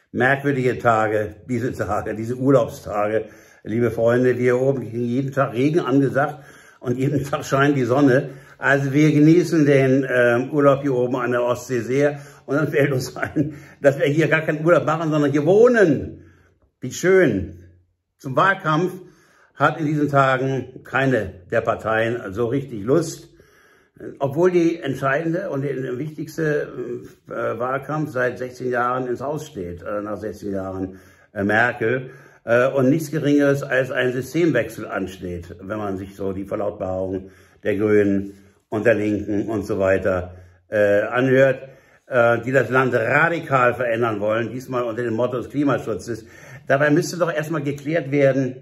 merkwürdige Tage, diese Urlaubstage, liebe Freunde. Hier oben jeden Tag Regen angesagt und jeden Tag scheint die Sonne. Also wir genießen den Urlaub hier oben an der Ostsee sehr. Und dann fällt uns ein, dass wir hier gar keinen Urlaub machen, sondern hier wohnen. Wie schön. Zum Wahlkampf hat in diesen Tagen keine der Parteien so richtig Lust. Obwohl die entscheidende und der wichtigste Wahlkampf seit 16 Jahren ins Haus steht, nach 16 Jahren Merkel, und nichts Geringeres als ein Systemwechsel ansteht, wenn man sich so die Verlautbarungen der Grünen und der Linken und so weiter anhört, die das Land radikal verändern wollen, diesmal unter dem Motto des Klimaschutzes. Dabei müsste doch erstmal geklärt werden,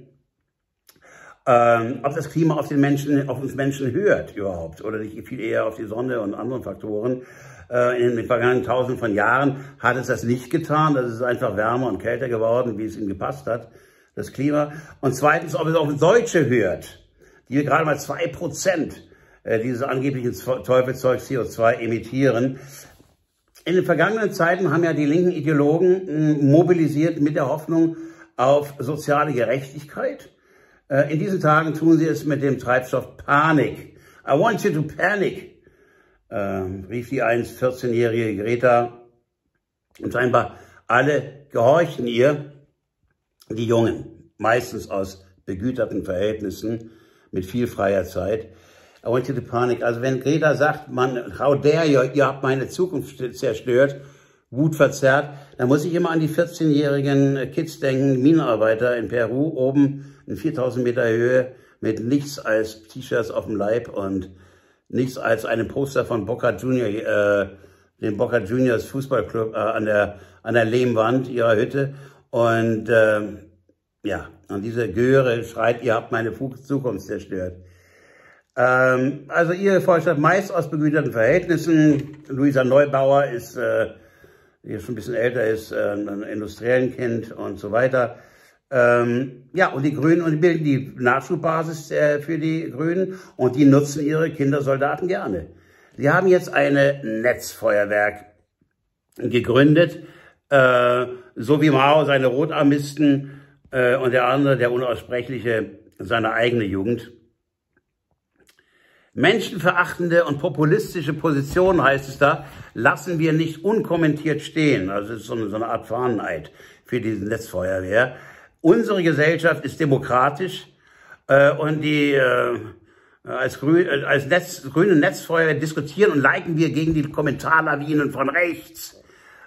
ob das Klima auf uns Menschen hört überhaupt oder nicht viel eher auf die Sonne und andere Faktoren. In den vergangenen Tausenden von Jahren hat es das nicht getan. Das ist einfach wärmer und kälter geworden, wie es ihm gepasst hat, das Klima. Und zweitens, ob es auf uns Deutsche hört, die gerade mal 2% dieses angeblichen Teufelszeugs CO2 emittieren. In den vergangenen Zeiten haben ja die linken Ideologen mobilisiert mit der Hoffnung auf soziale Gerechtigkeit. In diesen Tagen tun sie es mit dem Treibstoff Panik. I want you to panic, rief die einst 14-jährige Greta. Und scheinbar alle gehorchten ihr, die Jungen, meistens aus begüterten Verhältnissen, mit viel freier Zeit. I want you to panic. Also wenn Greta sagt, man, how dare you, ihr habt meine Zukunft zerstört, wutverzerrt, dann muss ich immer an die 14-jährigen Kids denken, Minenarbeiter in Peru, oben in 4000 Meter Höhe, mit nichts als T-Shirts auf dem Leib und nichts als einem Poster von Boca Juniors, dem Boca Juniors Fußballclub an der Lehmwand ihrer Hütte. Und ja, und diese Göre schreit, ihr habt meine Zukunft zerstört. Also ihre Vorstellung meist aus begüterten Verhältnissen. Luisa Neubauer ist, die schon ein bisschen älter ist, ein Industriellenkind und so weiter. Ja, und die Grünen, und die bilden die Nachschubbasis für die Grünen und die nutzen ihre Kindersoldaten gerne. Sie haben jetzt eine Netzfeuerwerk gegründet, so wie Mao seine Rotarmisten und der andere, der Unaussprechliche, seine eigene Jugend. Menschenverachtende und populistische Positionen, heißt es da, lassen wir nicht unkommentiert stehen. Also es ist so eine Art Fahneneid für diese Netzfeuerwehr. Unsere Gesellschaft ist demokratisch und die als grüne Netzfeuerwehr diskutieren und liken wir gegen die Kommentarlawinen von rechts,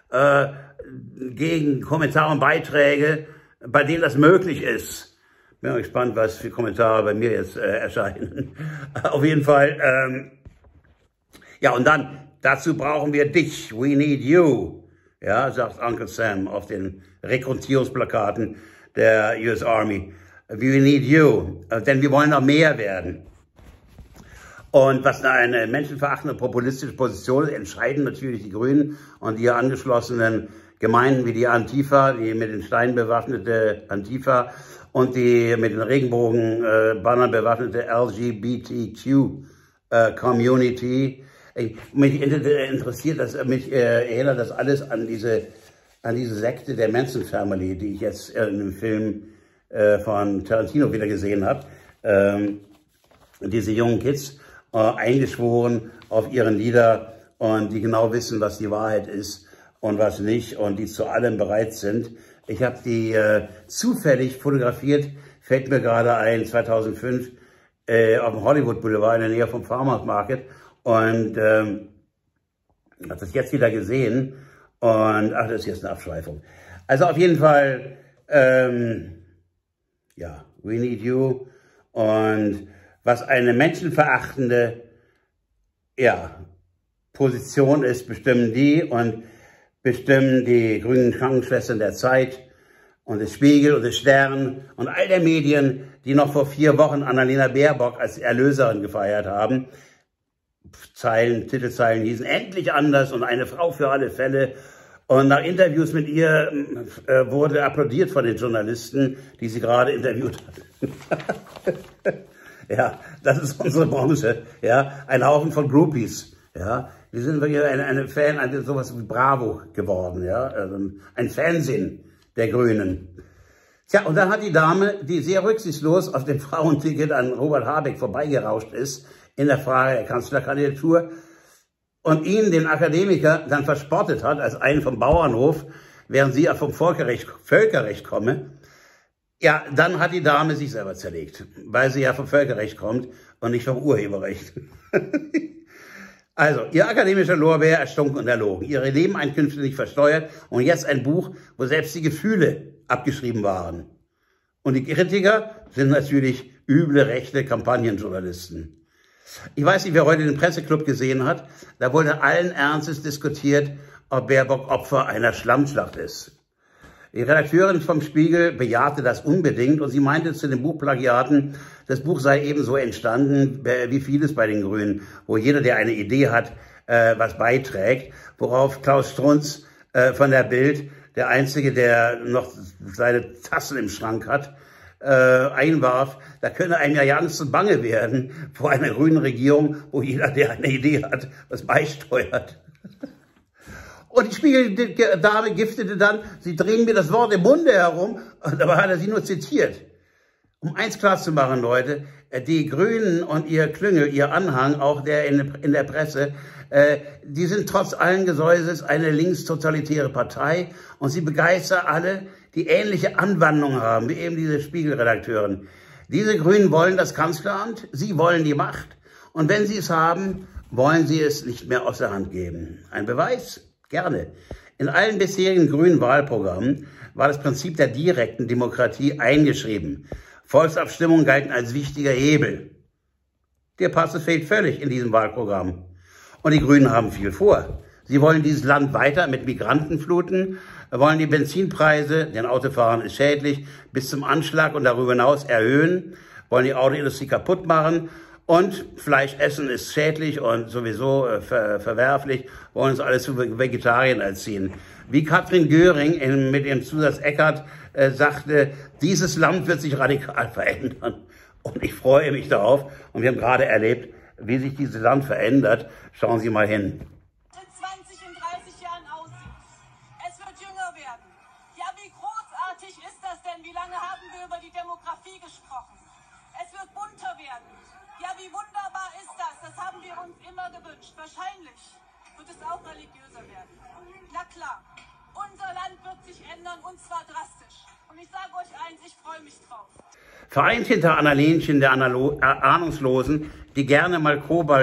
gegen Kommentare und Beiträge, bei denen das möglich ist. Bin mal gespannt, was für Kommentare bei mir jetzt erscheinen. Auf jeden Fall, ja, und dann, dazu brauchen wir dich. We need you. Ja, sagt Uncle Sam auf den Rekrutierungsplakaten der US Army. We need you. Denn wir wollen noch mehr werden. Und was eine menschenverachtende populistische Position ist, entscheiden natürlich die Grünen und die angeschlossenen Gemeinden wie die Antifa, die mit den Steinen bewaffnete Antifa und die mit den Regenbogenbannern bewaffnete LGBTQ-Community. Mich interessiert das, mich erinnert das alles an diese Sekte der Manson Family, die ich jetzt in dem Film von Tarantino wieder gesehen habe. Diese jungen Kids, eingeschworen auf ihren Leader und die genau wissen, was die Wahrheit ist und was nicht und die zu allem bereit sind. Ich habe die zufällig fotografiert, fällt mir gerade ein, 2005 auf dem Hollywood Boulevard in der Nähe vom Farmers Market und habe das jetzt wieder gesehen und ach, das ist jetzt eine Abschweifung. Also auf jeden Fall, ja, we need you und was eine menschenverachtende, ja, Position ist, bestimmen die und bestimmen die grünen Krankenschwestern der Zeit und des Spiegel und des Stern und all der Medien, die noch vor 4 Wochen Annalena Baerbock als Erlöserin gefeiert haben. Titelzeilen hießen endlich anders und eine Frau für alle Fälle. Und nach Interviews mit ihr wurde applaudiert von den Journalisten, die sie gerade interviewt hatten. Ja, das ist unsere Branche. Ja, ein Haufen von Groupies. Ja, Die sind wirklich eine Fan, sowas wie Bravo geworden, ja, also ein Fernsehen der Grünen. Tja, und dann hat die Dame, die sehr rücksichtslos auf dem Frauenticket an Robert Habeck vorbeigerauscht ist, in der Frage der Kanzlerkandidatur, und ihn, den Akademiker, dann verspottet hat als einen vom Bauernhof, während sie ja vom Völkerrecht komme, ja, dann hat die Dame sich selber zerlegt, weil sie ja vom Völkerrecht kommt und nicht vom Urheberrecht. Also, ihr akademischer Lorbeer erstunken und erlogen, ihre Nebeneinkünfte nicht versteuert und jetzt ein Buch, wo selbst die Gefühle abgeschrieben waren. Und die Kritiker sind natürlich üble rechte Kampagnenjournalisten. Ich weiß nicht, wer heute den Presseclub gesehen hat, da wurde allen Ernstes diskutiert, ob Baerbock Opfer einer Schlammschlacht ist. Die Redakteurin vom Spiegel bejahte das unbedingt und sie meinte zu den Buchplagiaten, das Buch sei ebenso entstanden wie vieles bei den Grünen, wo jeder, der eine Idee hat, was beiträgt, worauf Klaus Strunz von der Bild, der Einzige, der noch seine Tassen im Schrank hat, einwarf, da könne einem ja Angst und Bange werden vor einer grünen Regierung, wo jeder, der eine Idee hat, was beisteuert. Und die Spiegeldame giftete dann, sie drehen mir das Wort im Munde herum, und dabei hat er sie nur zitiert. Um eins klarzumachen, Leute, die Grünen und ihr Klüngel, ihr Anhang, auch der in der Presse, die sind trotz allen Gesäuses eine linkstotalitäre Partei und sie begeistern alle, die ähnliche Anwandlung haben, wie eben diese Spiegelredakteurin. Diese Grünen wollen das Kanzleramt, sie wollen die Macht und wenn sie es haben, wollen sie es nicht mehr aus der Hand geben. Ein Beweis? Gerne. In allen bisherigen grünen Wahlprogrammen war das Prinzip der direkten Demokratie eingeschrieben. Volksabstimmungen galten als wichtiger Hebel. Der Passus fehlt völlig in diesem Wahlprogramm. Und die Grünen haben viel vor. Sie wollen dieses Land weiter mit Migranten fluten, wollen die Benzinpreise, denn Autofahren ist schädlich, bis zum Anschlag und darüber hinaus erhöhen, wollen die Autoindustrie kaputt machen und Fleisch essen ist schädlich und sowieso verwerflich, wollen uns alles zu Vegetariern erziehen. Wie Katrin Göring mit dem Zusatz Eckert sagte, dieses Land wird sich radikal verändern. Und ich freue mich darauf. Und wir haben gerade erlebt, wie sich dieses Land verändert. Schauen Sie mal hin. In 20, in 30 Jahren aussieht. Es wird jünger werden. Ja, wie großartig ist das denn? Wie lange haben wir über die Demografie gesprochen? Es wird bunter werden. Ja, wie wunderbar ist das? Das haben wir uns immer gewünscht. Wahrscheinlich wird es auch religiöser werden. Na klar, unser Land wird sich ändern und zwar drastisch. Und ich sage euch eins, ich freue mich drauf. Vereint hinter Annalenchen der Ahnungslosen, die gerne mal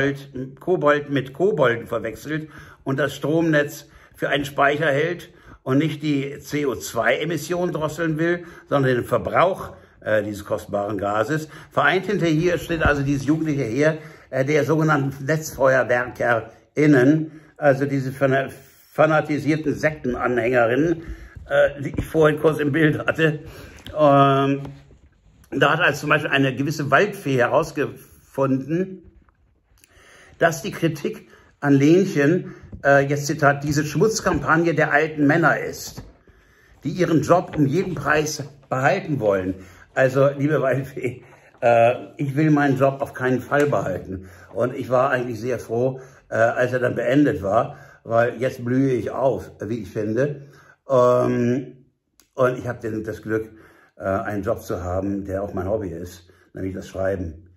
Kobold mit Kobolden verwechselt und das Stromnetz für einen Speicher hält und nicht die CO2-Emissionen drosseln will, sondern den Verbrauch dieses kostbaren Gases. Vereint hinter hier steht also dieses jugendliche Heer der sogenannten NetzfeuerwerkerInnen, also diese fanatisierten Sektenanhängerinnen, die ich vorhin kurz im Bild hatte. Da hat also zum Beispiel eine gewisse Waldfee herausgefunden, dass die Kritik an Lenchen, jetzt Zitat, diese Schmutzkampagne der alten Männer ist, die ihren Job um jeden Preis behalten wollen. Also, liebe Waldfee, ich will meinen Job auf keinen Fall behalten. Und ich war eigentlich sehr froh, als er dann beendet war, weil jetzt blühe ich auf, wie ich finde. Und ich habe das Glück, einen Job zu haben, der auch mein Hobby ist, nämlich das Schreiben.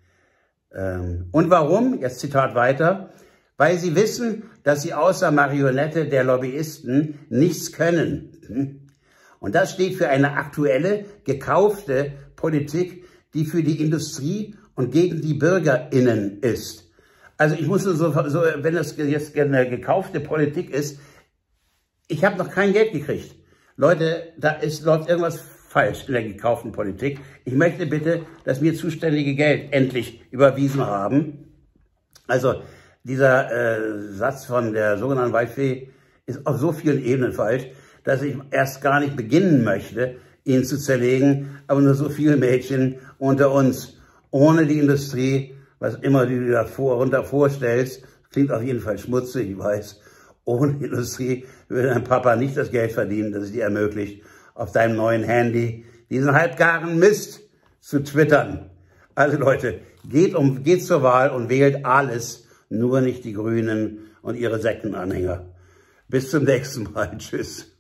Und warum? Jetzt Zitat weiter. Weil sie wissen, dass sie außer Marionette der Lobbyisten nichts können. Und das steht für eine aktuelle, gekaufte Politik, die für die Industrie und gegen die BürgerInnen ist. Also ich muss so wenn das jetzt eine gekaufte Politik ist, ich habe noch kein Geld gekriegt. Leute, läuft irgendwas falsch in der gekauften Politik. Ich möchte bitte das mir zuständige Geld endlich überwiesen haben. Also dieser Satz von der sogenannten Waldfee ist auf so vielen Ebenen falsch, dass ich erst gar nicht beginnen möchte, ihn zu zerlegen, aber nur so viele Mädchen unter uns, ohne die Industrie, was immer du da runter vorstellst, klingt auf jeden Fall schmutzig, ich weiß, ohne die Industrie würde dein Papa nicht das Geld verdienen, das es dir ermöglicht, auf deinem neuen Handy diesen halbgaren Mist zu twittern. Also Leute, geht zur Wahl und wählt alles, nur nicht die Grünen und und ihre Sektenanhänger. Bis zum nächsten Mal. Tschüss.